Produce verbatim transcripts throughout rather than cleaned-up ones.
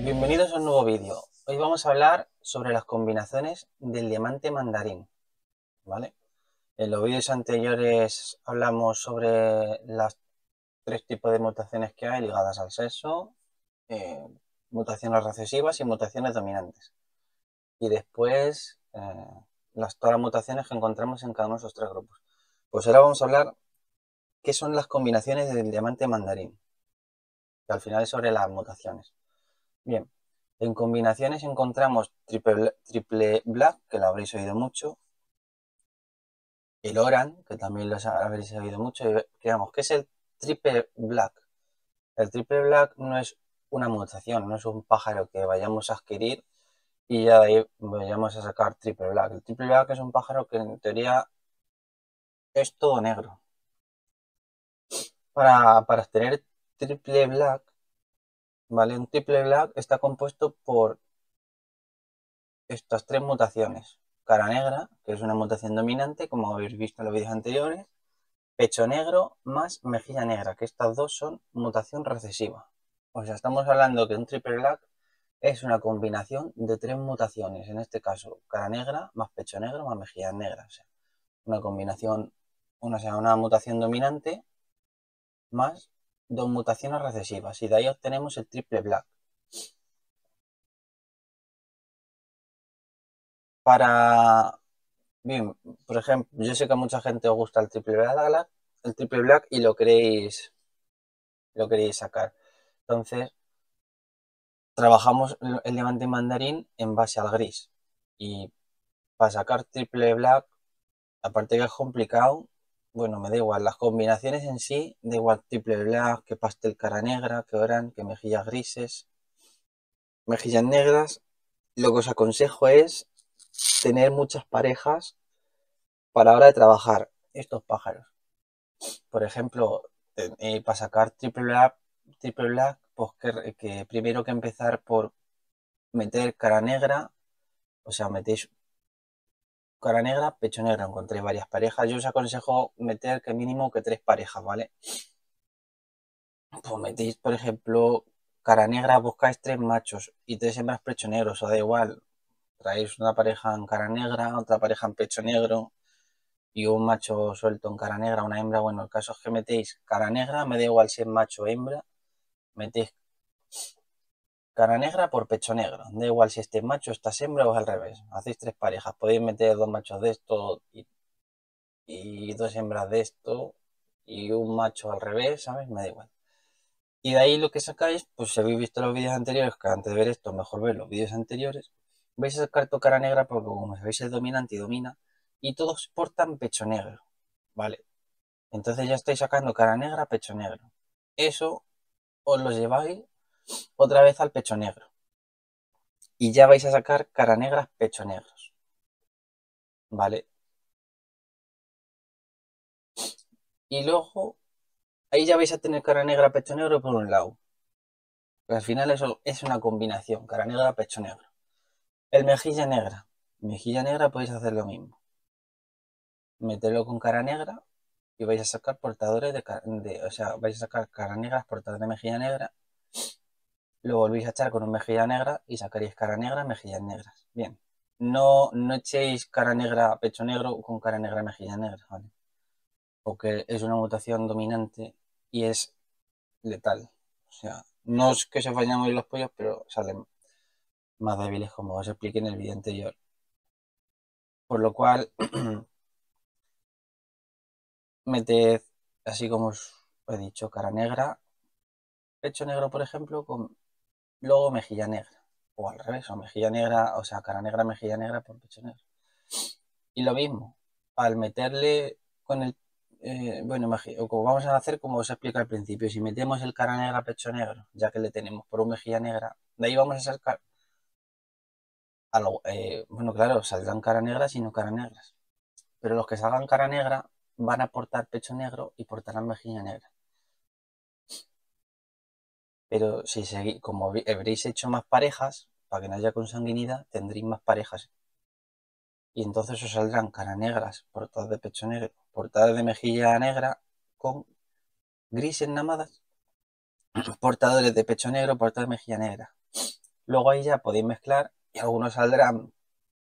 Bienvenidos a un nuevo vídeo. Hoy vamos a hablar sobre las combinaciones del diamante mandarín, ¿vale? En los vídeos anteriores hablamos sobre los tres tipos de mutaciones que hay ligadas al sexo, eh, mutaciones recesivas y mutaciones dominantes. Y después eh, las, todas las mutaciones que encontramos en cada uno de esos tres grupos. Pues ahora vamos a hablar qué son las combinaciones del diamante mandarín, que al final es sobre las mutaciones. Bien. En combinaciones encontramos triple, triple black, que lo habréis oído mucho, el oran, que también lo habréis oído mucho, y digamos, ¿qué es el triple black? El triple black no es una mutación, no es un pájaro que vayamos a adquirir y ya de ahí vayamos a sacar triple black. El triple black es un pájaro que en teoría es todo negro. Para, para tener triple black, ¿vale? Un triple black está compuesto por estas tres mutaciones. Cara negra, que es una mutación dominante, como habéis visto en los vídeos anteriores. Pecho negro más mejilla negra, que estas dos son mutación recesiva. O sea, estamos hablando que un triple black es una combinación de tres mutaciones. En este caso, cara negra más pecho negro más mejilla negra. O sea, una combinación, una, o sea, una mutación dominante más dos mutaciones recesivas. Y de ahí obtenemos el triple black. Para, bien, por ejemplo, yo sé que a mucha gente os gusta el triple black, el triple black y lo queréis, lo queréis sacar. Entonces, trabajamos el diamante mandarín en base al gris. Y para sacar triple black, aparte que es complicado, bueno, me da igual. Las combinaciones en sí, da igual triple black, que pastel cara negra, que oran, que mejillas grises, mejillas negras. Lo que os aconsejo es tener muchas parejas para la hora de trabajar estos pájaros. Por ejemplo, eh, para sacar triple black, triple black, pues que, que primero que empezar por meter cara negra, o sea, metéis cara negra, pecho negro, encontré varias parejas. Yo os aconsejo meter que mínimo que tres parejas, ¿vale? Pues metéis, por ejemplo, cara negra, buscáis tres machos y tres hembras pecho negro, o da igual. Traéis una pareja en cara negra, otra pareja en pecho negro y un macho suelto en cara negra, una hembra. Bueno, el caso es que metéis cara negra, me da igual si es macho o hembra, metéis cara negra por pecho negro. Da igual si este macho, esta hembra o es al revés. Hacéis tres parejas. Podéis meter dos machos de esto y, y dos hembras de esto y un macho al revés, ¿sabes? Me da igual. Y de ahí lo que sacáis, pues si habéis visto los vídeos anteriores, que antes de ver esto, mejor ver los vídeos anteriores, vais a sacar tu cara negra porque como sabéis es dominante y domina, y todos portan pecho negro, ¿vale? Entonces ya estáis sacando cara negra, pecho negro. Eso os lo lleváis otra vez al pecho negro. Y ya vais a sacar cara negras, pecho negros, ¿vale? Y luego, ahí ya vais a tener cara negra, pecho negro por un lado. Pero al final eso es una combinación, cara negra, pecho negro. El mejilla negra. Mejilla negra podéis hacer lo mismo. Meterlo con cara negra y vais a sacar portadores de, de o sea, vais a sacar cara negras, portadores de mejilla negra. Lo volvéis a echar con un mejilla negra y sacaréis cara negra, mejillas negras. Bien. No, no echéis cara negra, pecho negro con cara negra, mejilla negra, ¿vale? Porque es una mutación dominante y es letal. O sea, no es que se vayan a morir los pollos, pero salen más débiles, como os expliqué en el vídeo anterior. Por lo cual, meted, así como os he dicho, cara negra, pecho negro, por ejemplo, con luego mejilla negra. O al revés, o mejilla negra, o sea, cara negra, mejilla negra por pecho negro. Y lo mismo, al meterle con el... Eh, bueno, como vamos a hacer como os explico al principio, si metemos el cara negra, pecho negro, ya que le tenemos por un mejilla negra, de ahí vamos a sacar algo, eh, bueno, claro, saldrán cara negras y no cara negras. Pero los que salgan cara negra van a portar pecho negro y portarán mejilla negra. Pero si seguís, como habréis hecho más parejas, para que no haya consanguinidad, tendréis más parejas. Y entonces os saldrán cara negras, portadas de pecho negro, portadas de mejilla negra, con grises nada más, portadores de pecho negro, portadas de mejilla negra. Luego ahí ya podéis mezclar y algunos saldrán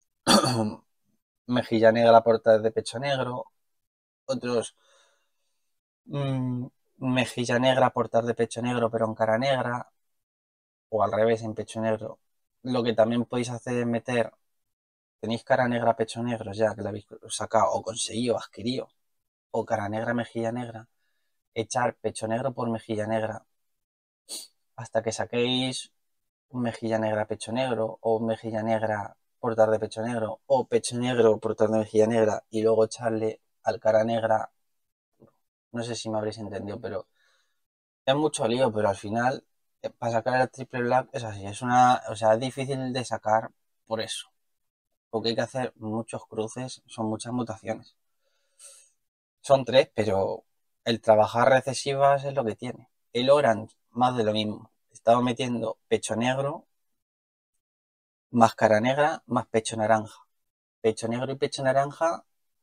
mejilla negra por detrás de pecho negro, otros mmm, mejilla negra por detrás de pecho negro pero en cara negra, o al revés en pecho negro. Lo que también podéis hacer es meter, tenéis cara negra, pecho negro ya que la habéis sacado o conseguido, adquirido, o cara negra, mejilla negra, echar pecho negro por mejilla negra hasta que saquéis un mejilla negra, pecho negro, o mejilla negra por detrás de pecho negro, o pecho negro por detrás de mejilla negra, y luego echarle al cara negra. No sé si me habréis entendido, pero es mucho lío, pero al final, eh, para sacar el triple black es así, es una, o sea, es difícil de sacar por eso, porque hay que hacer muchos cruces, son muchas mutaciones. Son tres, pero el trabajar recesivas es lo que tiene. El Orange, más de lo mismo. Estaba metiendo pecho negro, más cara negra, más pecho naranja. Pecho negro y pecho naranja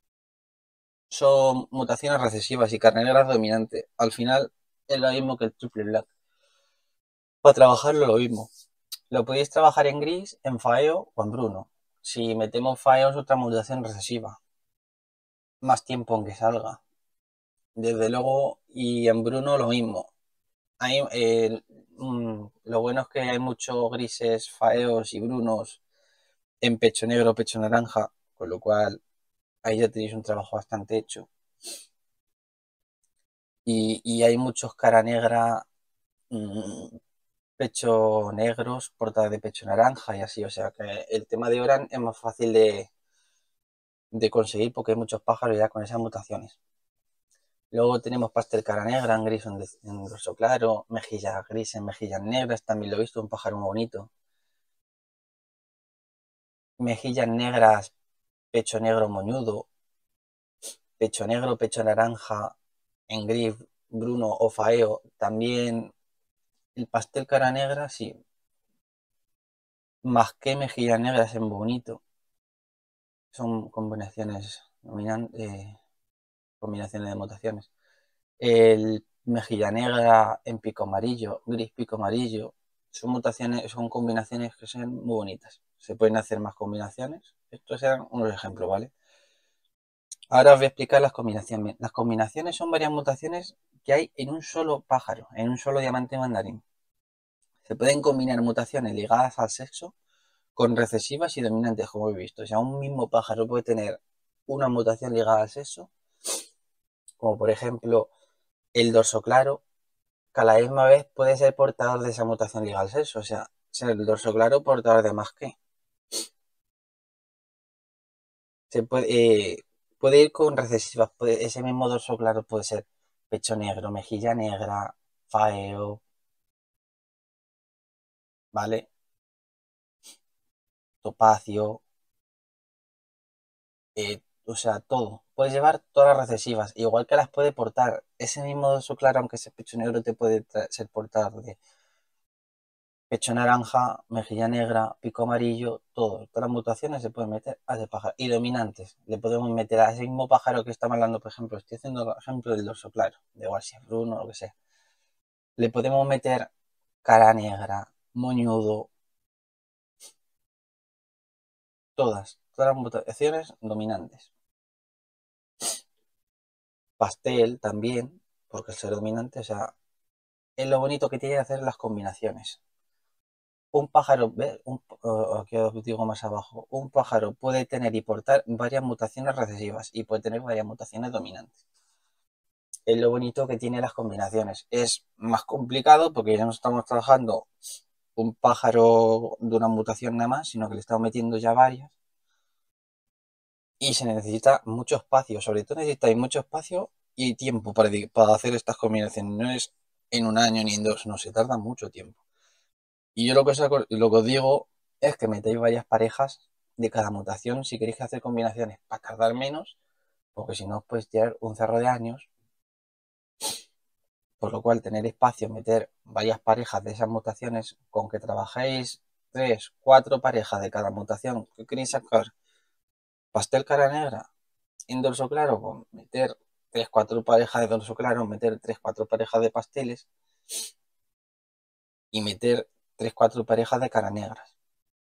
son mutaciones recesivas y cara negra es dominante. Al final es lo mismo que el triple black. Para trabajarlo lo mismo. Lo podéis trabajar en gris, en faeo o en bruno. Si metemos faeo es otra mutación recesiva. Más tiempo en que salga. Desde luego, y en bruno lo mismo. Hay, eh, mm, lo bueno es que hay muchos grises, faeos y brunos en pecho negro, pecho naranja, con lo cual ahí ya tenéis un trabajo bastante hecho. Y, y hay muchos cara negra, mmm, pecho negros, portada de pecho naranja y así. O sea que el tema de Oran es más fácil de, de conseguir porque hay muchos pájaros ya con esas mutaciones. Luego tenemos pastel cara negra en gris en, en dorso claro, mejilla gris en mejillas negras, también lo he visto, un pájaro muy bonito. Mejillas negras, pecho negro moñudo, pecho negro, pecho naranja en gris, bruno o faeo. También el pastel cara negra, sí. Más que mejillas negras en bonito. Son combinaciones, eh, combinaciones de mutaciones. El mejilla negra en pico amarillo, gris pico amarillo. Son mutaciones, son combinaciones que son muy bonitas. Se pueden hacer más combinaciones. Estos eran unos ejemplos, ¿vale? Ahora os voy a explicar las combinaciones. Las combinaciones son varias mutaciones que hay en un solo pájaro, en un solo diamante mandarín. Se pueden combinar mutaciones ligadas al sexo con recesivas y dominantes, como he visto. O sea, un mismo pájaro puede tener una mutación ligada al sexo, como por ejemplo el dorso claro, que a la misma vez puede ser portador de esa mutación ligada al sexo. O sea, ser el dorso claro portador de más que. Se puede, eh, puede ir con recesivas. Puede, ese mismo dorso claro puede ser pecho negro, mejilla negra, faeo, ¿vale? Topacio, eh, o sea, todo. Puedes llevar todas las recesivas, igual que las puede portar. Ese mismo dorso claro, aunque sea pecho negro, te puede ser portador de pecho naranja, mejilla negra, pico amarillo, todo. Todas las mutaciones se pueden meter a ese pájaro. Y dominantes, le podemos meter a ese mismo pájaro que estamos hablando, por ejemplo, estoy haciendo el ejemplo del dorso claro, de igual si es bruno o lo que sea. Le podemos meter cara negra, moñudo, todas, todas las mutaciones dominantes. Pastel también, porque el ser dominante, o sea, es lo bonito que tiene hacer las combinaciones. Un pájaro, ¿ves? Un, uh, aquí os digo más abajo, un pájaro puede tener y portar varias mutaciones recesivas y puede tener varias mutaciones dominantes. Es lo bonito que tiene las combinaciones. Es más complicado porque ya no estamos trabajando un pájaro de una mutación nada más, sino que le estamos metiendo ya varias. Y se necesita mucho espacio, sobre todo necesitáis mucho espacio y tiempo para, para hacer estas combinaciones. No es en un año ni en dos, no, se tarda mucho tiempo. Y yo lo que, os, lo que os digo es que metéis varias parejas de cada mutación si queréis hacer combinaciones para tardar menos, porque si no os podéis tirar un cerro de años. Por lo cual tener espacio, meter varias parejas de esas mutaciones, con que trabajéis tres, cuatro parejas de cada mutación que queréis sacar. Pastel cara negra, en dorso claro, pues meter tres, cuatro parejas de dorso claro, meter tres, cuatro parejas de pasteles y meter tres cuatro parejas de cara negras.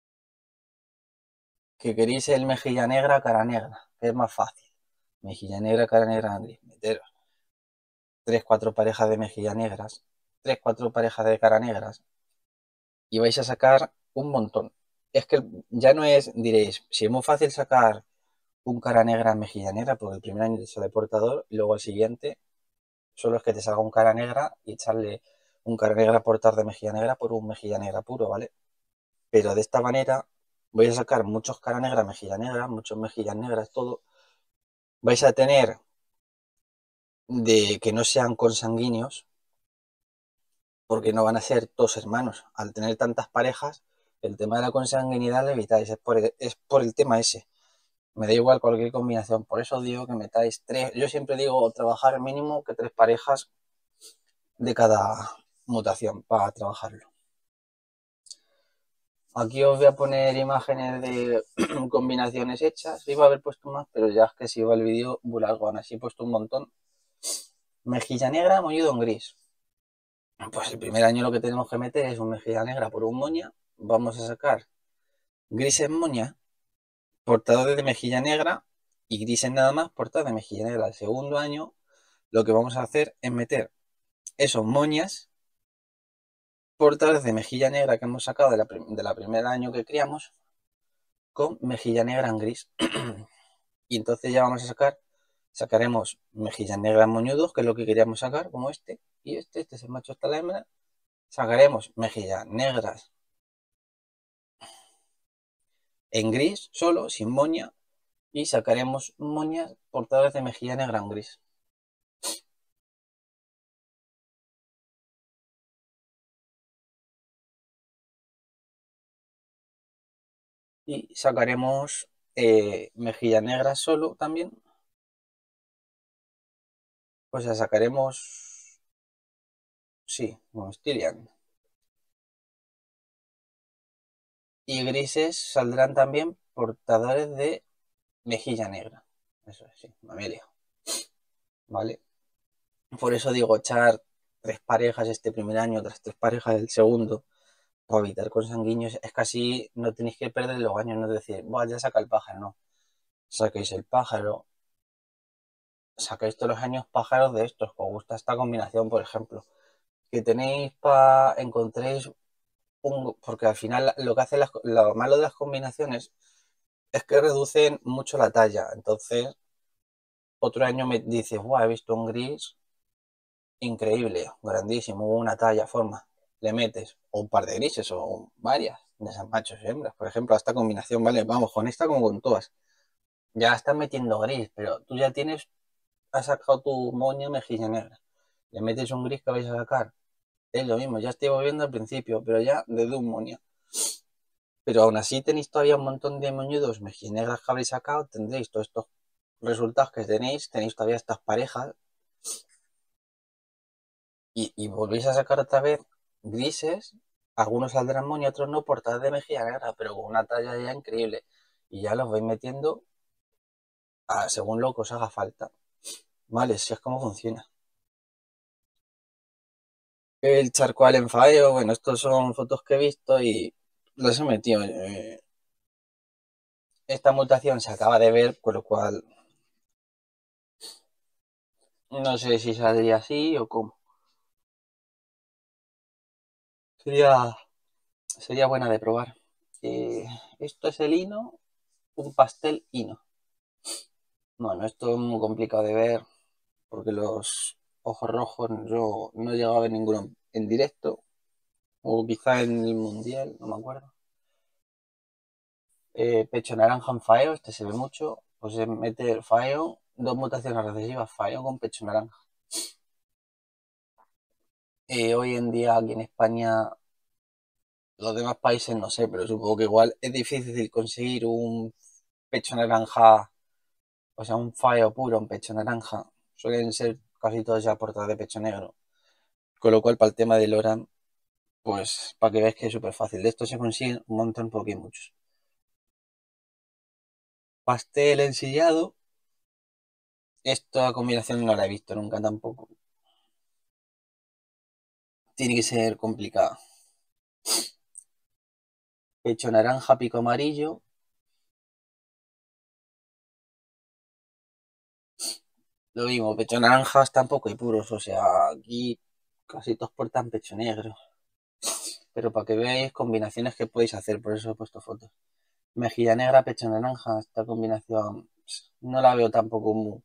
Que queréis el mejilla negra, cara negra, que es más fácil. Mejilla negra, cara negra, gris. Meteros tres cuatro parejas de mejilla negras, tres cuatro parejas de cara negras y vais a sacar un montón. Es que ya no es, diréis, si es muy fácil sacar un cara negra, mejilla negra, porque el primer año te sale portador y luego el siguiente solo es que te salga un cara negra y echarle un cara negra portador de mejilla negra por un mejilla negra puro, ¿vale? Pero de esta manera vais a sacar muchos cara negra, mejilla negra, muchos mejillas negras, todo. Vais a tener de que no sean consanguíneos, porque no van a ser todos hermanos. Al tener tantas parejas, el tema de la consanguinidad lo evitáis, es por el, es por el tema ese. Me da igual cualquier combinación, por eso digo que metáis tres, yo siempre digo trabajar mínimo que tres parejas de cada mutación para trabajarlo. Aquí os voy a poner imágenes de combinaciones hechas, iba a haber puesto más, pero ya es que si iba el vídeo muy largo, aún así he puesto un montón. Mejilla negra, moñudo en gris. Pues el primer año lo que tenemos que meter es un mejilla negra por un moña, vamos a sacar gris en moña, portadores de mejilla negra y gris en nada más, portadores de mejilla negra. El segundo año lo que vamos a hacer es meter esos moñas, portadores de mejilla negra que hemos sacado de la, de la primer año que criamos, con mejilla negra en gris. Y entonces ya vamos a sacar, sacaremos mejillas negras moñudos, que es lo que queríamos sacar, como este, y este, este es el macho, esta la hembra. Sacaremos mejillas negras en gris, solo, sin moña, y sacaremos moñas portadoras de mejilla negra en gris. Y sacaremos eh, mejilla negra solo también. O sea, sacaremos, sí, Monstilian. Y grises saldrán también portadores de mejilla negra. Eso es, sí, mamelio. ¿Vale? Por eso digo, echar tres parejas este primer año, otras tres parejas el segundo, para evitar consanguíneos, es casi no tenéis que perder los años, no es decir, bueno, ya saca el pájaro, no. Saquéis el pájaro, sacáis todos los años pájaros de estos, que os gusta esta combinación, por ejemplo, que tenéis para, encontréis un, porque al final lo que hace las, lo malo de las combinaciones es que reducen mucho la talla, entonces otro año me dices, wow, he visto un gris increíble, grandísimo, una talla, forma, le metes o un par de grises o varias de esas machos y hembras, por ejemplo, esta combinación, vale, vamos, con esta como con todas, ya estás metiendo gris, pero tú ya tienes, has sacado tu moña mejilla negra, le metes un gris que vais a sacar, es lo mismo, ya estoy volviendo al principio, pero ya desde un moña. Pero aún así tenéis todavía un montón de moñudos mejillas negras que habréis sacado, tendréis todos estos resultados que tenéis, tenéis todavía estas parejas y, y volvéis a sacar otra vez grises, algunos saldrán moña, otros no, portadas de mejilla negra, pero con una talla ya increíble. Y ya los vais metiendo a, según lo que os haga falta. Vale, si es como funciona. El charcoal en fallo, bueno, estos son fotos que he visto y los he metido. Eh, esta mutación se acaba de ver, con lo cual no sé si saldría así o cómo. Sería, sería buena de probar. Eh, esto es el hino, un pastel hino. Bueno, esto es muy complicado de ver porque los ojos rojos yo no he llegado a ver ninguno en directo o quizá en el mundial, no me acuerdo. Eh, pecho naranja en fallo, este se ve mucho. Pues es meter fallo, dos mutaciones recesivas, fallo con pecho naranja. Eh, hoy en día aquí en España, los demás países no sé, pero supongo que igual es difícil conseguir un pecho naranja, o sea, un fallo puro, un pecho naranja. Suelen ser casi todos ya portadas de pecho negro. Con lo cual, para el tema del Loran, pues para que veáis que es súper fácil. De esto se consiguen un montón porque hay muchos. Pastel ensillado. Esta combinación no la he visto nunca tampoco. Tiene que ser complicada. pecho naranja, pico amarillo. Lo mismo, pecho naranja están poco y puros, o sea, aquí casi todos portan pecho negro. Pero para que veáis combinaciones que podéis hacer, por eso he puesto fotos. Mejilla negra, pecho naranja, esta combinación no la veo tampoco muy,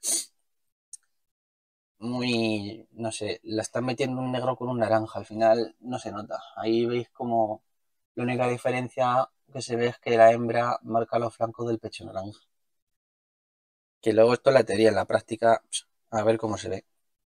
muy, no sé, la están metiendo un negro con un naranja, al final no se nota. Ahí veis como la única diferencia que se ve es que la hembra marca los flancos del pecho naranja. Que luego esto es la teoría, en la práctica, a ver cómo se ve.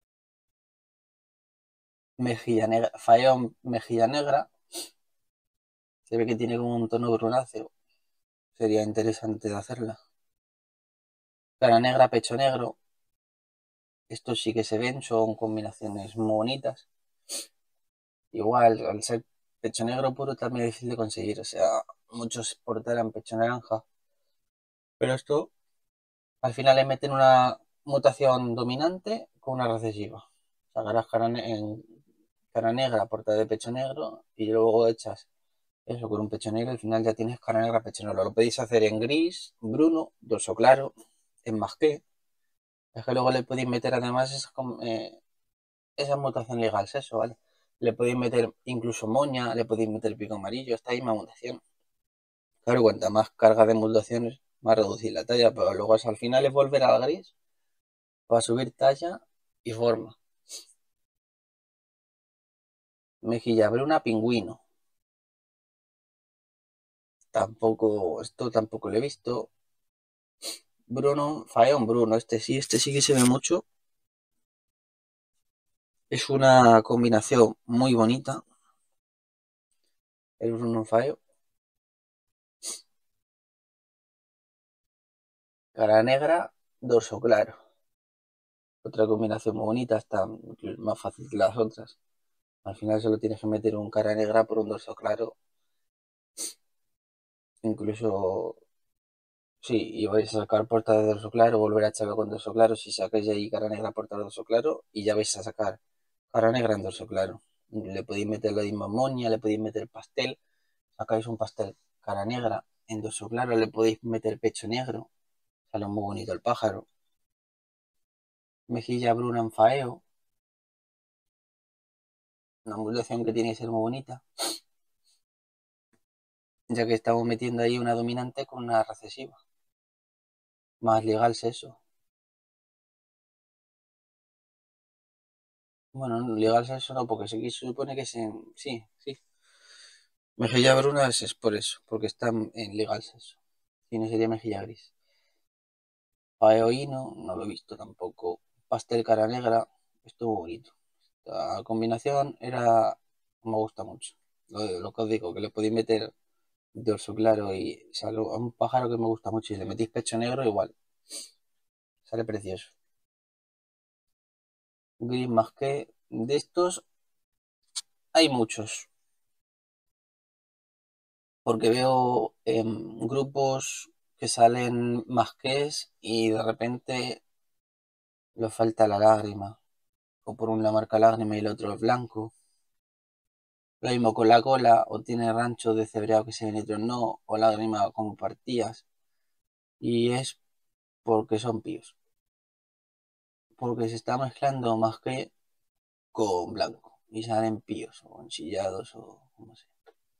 Mejilla negra, Fallón, mejilla negra, se ve que tiene como un tono brunáceo. Sería interesante de hacerla. Cara negra, pecho negro. Estos sí que se ven, son combinaciones muy bonitas. Igual, al ser pecho negro puro también es difícil de conseguir. O sea, muchos portarán pecho naranja. Pero esto, al final le meten una mutación dominante con una recesiva. Sacarás cara en cara negra, portada de pecho negro, y luego echas eso con un pecho negro, al final ya tienes cara negra, pecho negro. Lo podéis hacer en gris, bruno, dorso claro, en masqué. Es que luego le podéis meter además esa, eh, esa mutación legal, eso, ¿vale? Le podéis meter incluso moña, le podéis meter pico amarillo, esta misma mutación. Claro, cuanta más carga de mutaciones, más reducir la talla, pero luego al final es volver al gris para subir talla y forma. Mejilla bruna, pingüino. Tampoco, esto tampoco lo he visto. Bruno, Faeón Bruno, este sí, este sí que se ve mucho. Es una combinación muy bonita. El Bruno Faeo. Cara negra, dorso claro. Otra combinación muy bonita, está más fácil que las otras. Al final solo tienes que meter un cara negra por un dorso claro. Incluso, sí, y vais a sacar portada de dorso claro, volver a echarlo con dorso claro. Si sacáis de ahí cara negra, portada de dorso claro, y ya vais a sacar cara negra en dorso claro. Le podéis meter la misma moña, le podéis meter pastel. Sacáis un pastel cara negra en dorso claro, le podéis meter pecho negro. Sale muy bonito el pájaro. Mejilla bruna en faeo. Una modulación que tiene que ser muy bonita. Ya que estamos metiendo ahí una dominante con una recesiva. Más legal es eso. Bueno, no, legal es eso no, porque se supone que es en... Sí, sí. Mejilla bruna es, es por eso, porque está en legal eso. Si no sería mejilla gris. Faeo hino, no lo he visto tampoco. Pastel cara negra, estuvo bonito. La combinación era... me gusta mucho. Lo, lo que os digo, que le podéis meter dorso claro y sale a un pájaro que me gusta mucho y le metís pecho negro igual. Sale precioso. Gris más que de estos hay muchos. Porque veo em, grupos que salen masqués y de repente le falta la lágrima. O por una marca lágrima y el otro es blanco. Lo mismo con la cola, o tiene rancho de cebreado que se ven y otros no, o lágrima como partidas. Y es porque son píos. Porque se está mezclando masqué con blanco. Y salen píos, o enchillados, o como sea.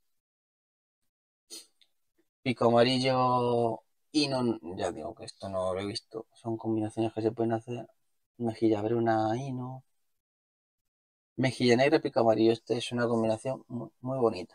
Pico amarillo y no, ya digo que esto no lo he visto. Son combinaciones que se pueden hacer. Mejilla bruna y no. Mejilla negra, pico amarillo. Este es una combinación muy, muy bonita.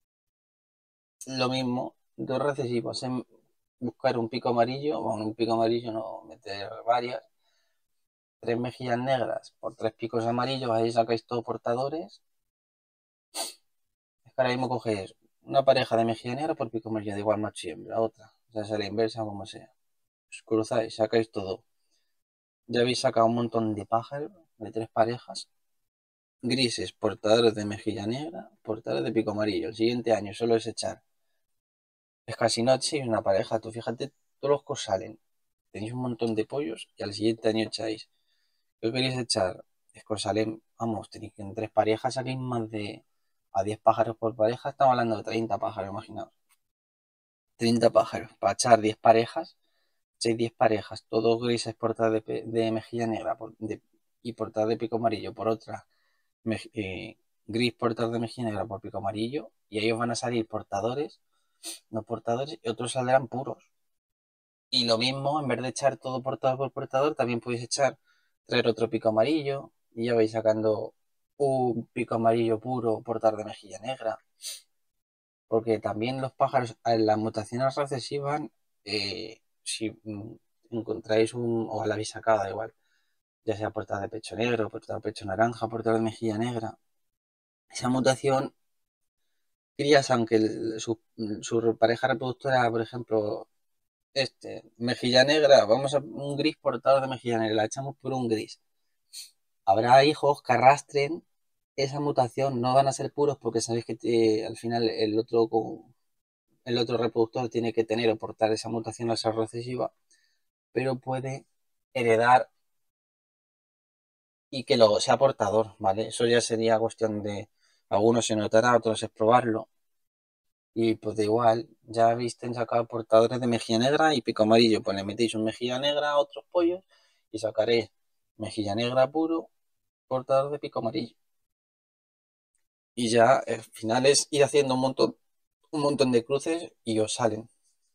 Lo mismo, dos recesivos en buscar un pico amarillo, bueno, un pico amarillo no, meter varias. Tres mejillas negras por tres picos amarillos, ahí sacáis todos portadores. Es que ahora mismo coges una pareja de mejilla negra por pico amarillo, de igual macho y hembra, otra. O sea, sea la inversa, como sea. Os cruzáis, sacáis todo. Ya habéis sacado un montón de pájaros, de tres parejas. Grises, portadores de mejilla negra, portadores de pico amarillo. El siguiente año solo es echar. Es casi noche y una pareja. Tú fíjate, todos los que salen. Tenéis un montón de pollos y al siguiente año echáis. ¿Qué queréis echar? Es que os salen, vamos, tenéis que en tres parejas saquéis más de A diez pájaros por pareja estamos hablando de treinta pájaros, imaginaos. treinta pájaros. Para echar diez parejas, echáis diez parejas, todos grises portadas de, pe- de mejilla negra por- de- y portadas de pico amarillo por otra, mej- eh, gris portadas de mejilla negra por pico amarillo, y ellos van a salir portadores, no portadores, y otros saldrán puros. Y lo mismo, en vez de echar todo portador por portador, también podéis echar, traer otro pico amarillo, y ya vais sacando un pico amarillo puro portador de mejilla negra. Porque también los pájaros, en las mutaciones recesivas, eh, si mm, encontráis un, o la habéis sacado, da igual, ya sea portada de pecho negro, portada de pecho naranja, portada de mejilla negra, esa mutación, crías, aunque el- su, su pareja reproductora, por ejemplo, este, mejilla negra, vamos a un gris portador de mejilla negra, la echamos por un gris. Habrá hijos que arrastren esa mutación, no van a ser puros porque sabéis que te- al final el otro, con- el otro reproductor tiene que tener o portar esa mutación al ser recesiva, pero puede heredar y que luego sea portador, ¿vale? Eso ya sería cuestión de, algunos se notará, otros es probarlo. Y pues da igual, ya viste sacado portadores de mejilla negra y pico amarillo, pues le metéis un mejilla negra a otros pollos y sacaréis mejilla negra puro, portador de pico amarillo. Y ya al final es ir haciendo un montón, un montón de cruces y os salen.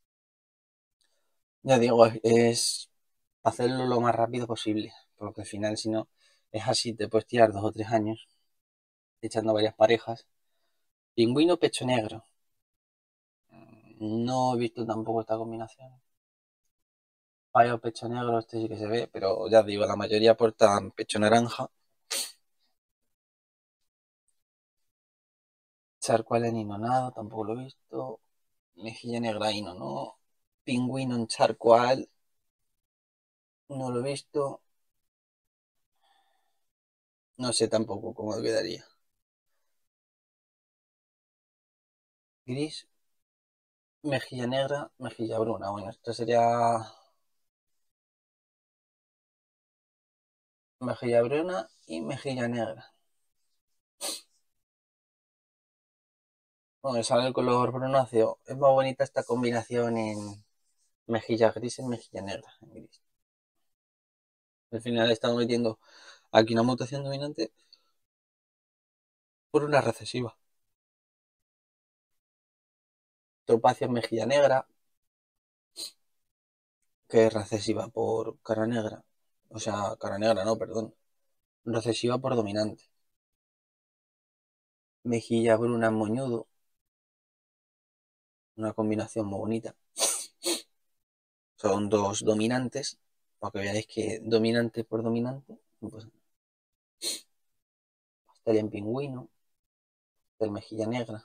Ya digo, es hacerlo lo más rápido posible, porque al final si no es así, te puedes tirar dos o tres años echando varias parejas. Pingüino pecho negro. No he visto tampoco esta combinación. Payo pecho negro, este sí que se ve, pero ya digo, la mayoría portan pecho naranja. Charcual en nada, tampoco lo he visto. Mejilla negra hino, no. Pingüino en charcual, no lo he visto. No sé tampoco cómo quedaría. Gris, mejilla negra, mejilla bruna. Bueno, esto sería mejilla bruna y mejilla negra. Bueno, sale el color brunáceo. Es más bonita esta combinación en mejilla gris y mejilla negra. En gris. Al final estamos metiendo aquí una mutación dominante por una recesiva. Topacio en mejilla negra, que es recesiva por cara negra. O sea, cara negra, no, perdón. Recesiva por dominante. Mejilla bruna en moñudo. Una combinación muy bonita. Son dos dominantes. Para que veáis que dominante por dominante. Pues, pastel en pingüino. Pastel mejilla negra.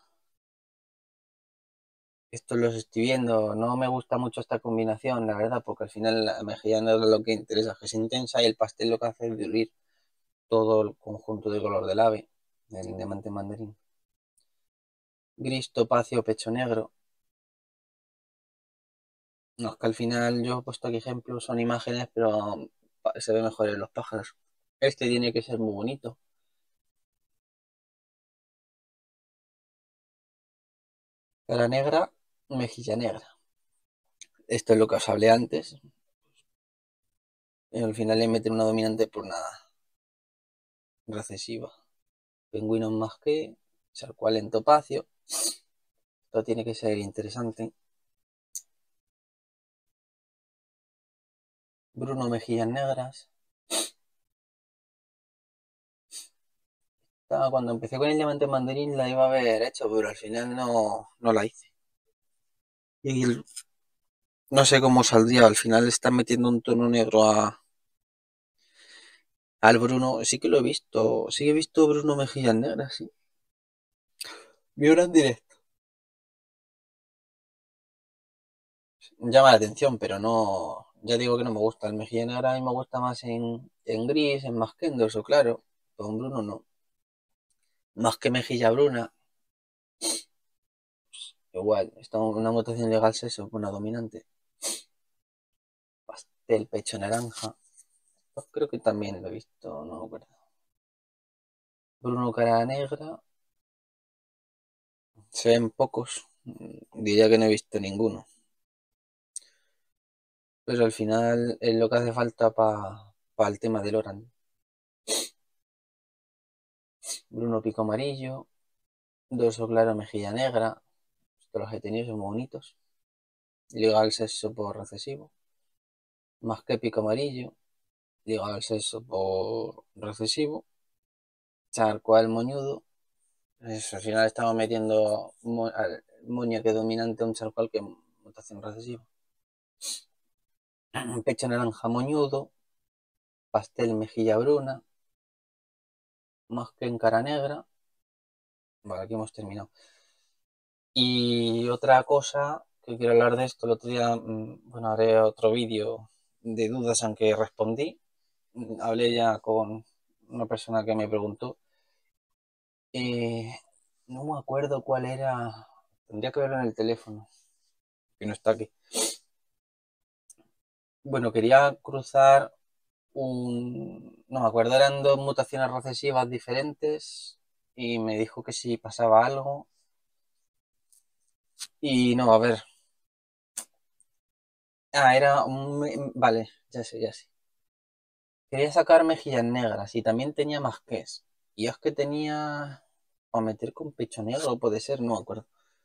Estos los estoy viendo. No me gusta mucho esta combinación, la verdad, porque al final la mejilla negra lo que interesa es que es intensa y el pastel lo que hace es diluir todo el conjunto de color del ave, del diamante mandarín. Gris, topacio, pecho negro. No, es que al final yo he puesto aquí ejemplos, son imágenes, pero se ve mejor en los pájaros. Este tiene que ser muy bonito. Cara negra, mejilla negra. Esto es lo que os hablé antes. Y al final le meten una dominante por nada. Recesiva. Pingüino más que, charcual en topacio. Esto tiene que ser interesante. Bruno mejillas negras. Cuando empecé con el diamante mandarín la iba a haber hecho, pero al final no, no la hice. Y el- no sé cómo saldría. Al final le están metiendo un tono negro a, al Bruno. Sí que lo he visto. Sí que he visto Bruno mejillas negras, sí. Vi una en directo. Llama la atención, pero no. Ya digo que no me gusta. El mejilla negra a mí me gusta más en, en gris, en más que o claro. Con Bruno no. Más que mejilla bruna. Igual, está una mutación legal eso, una dominante. Pastel, pecho naranja. Pues creo que también lo he visto, no me acuerdo. Bruno cara negra. Se ven pocos, diría que no he visto ninguno. Pero al final es lo que hace falta para pa el tema del Oran. Bruno pico amarillo, dorso claro mejilla negra. Estos los he tenido, son muy bonitos. Liga al sexo por recesivo. Más que pico amarillo. Liga al sexo por recesivo. Charcual moñudo. Eso, al final estamos metiendo mo al moño que dominante un charcual que mutación recesiva. Pecho naranja moñudo. Pastel mejilla bruna. Más que en cara negra. Vale, aquí hemos terminado. Y otra cosa que quiero hablar de esto, el otro día, bueno, haré otro vídeo de dudas aunque respondí. Hablé ya con una persona que me preguntó. Eh, no me acuerdo cuál era. Tendría que verlo en el teléfono, que no está aquí. Bueno, quería cruzar un... No me acuerdo, eran dos mutaciones recesivas diferentes y me dijo que si pasaba algo. Y no, a ver. Ah, era un... Vale, ya sé, ya sé. Quería sacar mejillas negras y también tenía masqués. Y es que tenía... O meter con pecho negro, puede ser, no me acuerdo.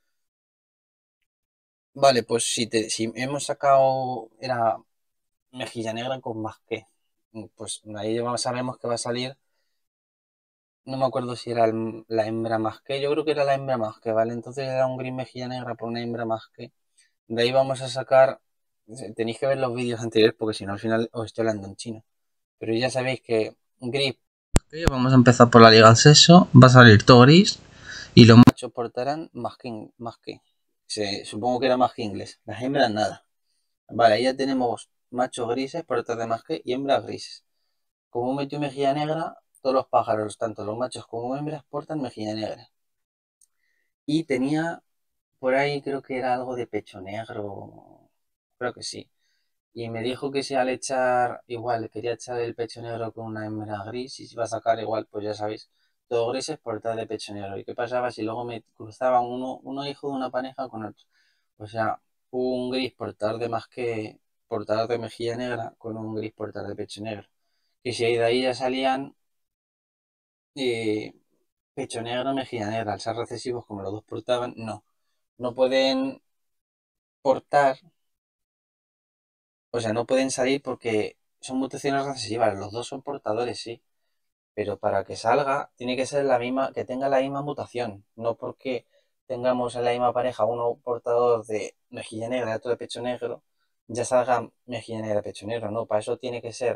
Vale, pues si, te, si hemos sacado... Era mejilla negra con masqué. Pues ahí ya sabemos que va a salir... No me acuerdo si era el- la hembra masqué. Yo creo que era la hembra masqué, ¿vale? Entonces era un gris mejilla negra por una hembra masqué. De ahí vamos a sacar... Tenéis que ver los vídeos anteriores porque si no al final os estoy hablando en chino. Pero ya sabéis que gris... Vamos a empezar por la liga al sexo. Va a salir todo gris. Y los machos portarán más que, más que. Se, supongo que era más que inglés. Las hembras nada. Vale, ahí ya tenemos machos grises por detrás de más que y hembras grises. Como metió mejilla negra, todos los pájaros, tanto los machos como hembras, portan mejilla negra. Y tenía por ahí, creo que era algo de pecho negro. Creo que sí. Y me dijo que si al echar, igual, quería echar el pecho negro con una hembra gris y si iba a sacar igual, pues ya sabéis, todo grises por detrás de pecho negro. ¿Y qué pasaba si luego me cruzaban uno, uno hijo de una pareja con otro? O sea, un gris por detrás de más que por detrás de mejilla negra con un gris por detrás de pecho negro. Y si de ahí ya salían eh, pecho negro, mejilla negra, al ser recesivos como los dos portaban, no. No pueden portar, o sea, no pueden salir porque son mutaciones recesivas, los dos son portadores, sí. Pero para que salga tiene que ser la misma, que tenga la misma mutación, no porque tengamos en la misma pareja uno portador de mejilla negra y otro de pecho negro, ya salga mejilla negra y pecho negro, no, para eso tiene que ser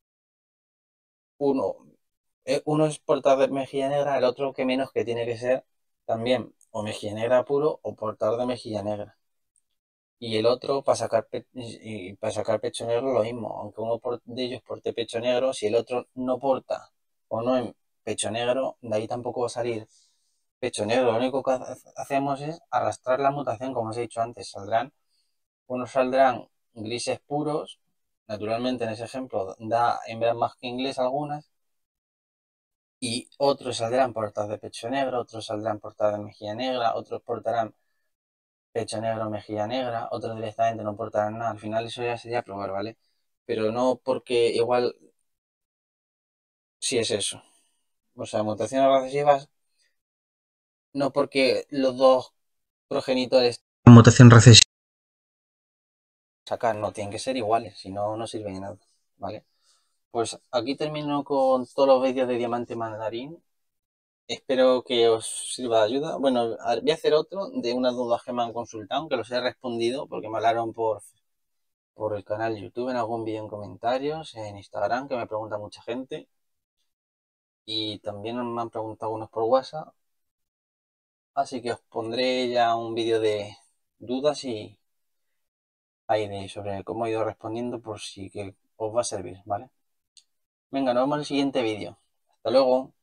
uno, eh, uno es portador de mejilla negra, el otro que menos que tiene que ser también o mejilla negra puro o portador de mejilla negra. Y el otro para sacar, pe- y para sacar pecho negro lo mismo, aunque uno por- de ellos porte pecho negro, si el otro no porta o no en pecho negro, de ahí tampoco va a salir pecho negro. Lo único que hace- hacemos es arrastrar la mutación, como os he dicho antes. Saldrán, unos saldrán grises puros, naturalmente en ese ejemplo da hembras más que inglés algunas, y otros saldrán portadas de pecho negro, otros saldrán portadas de mejilla negra, otros portarán pecho negro, mejilla negra, otros directamente no portarán nada. Al final eso ya sería probar, ¿vale? Pero no porque igual sí es eso. O sea, mutaciones recesivas, no porque los dos progenitores mutación recesiva sacar, no tienen que ser iguales, si no, no sirven de nada, ¿vale? Pues aquí termino con todos los vídeos de Diamante Mandarín. Espero que os sirva de ayuda. Bueno, voy a hacer otro de unas dudas que me han consultado, aunque los he respondido porque me hablaron por por el canal de YouTube, en algún vídeo en comentarios, en Instagram, que me pregunta mucha gente. Y también me han preguntado unos por WhatsApp. Así que os pondré ya un vídeo de dudas y ahí de sobre cómo he ido respondiendo por si que os va a servir, ¿vale? Venga, nos vemos en el siguiente vídeo. Hasta luego.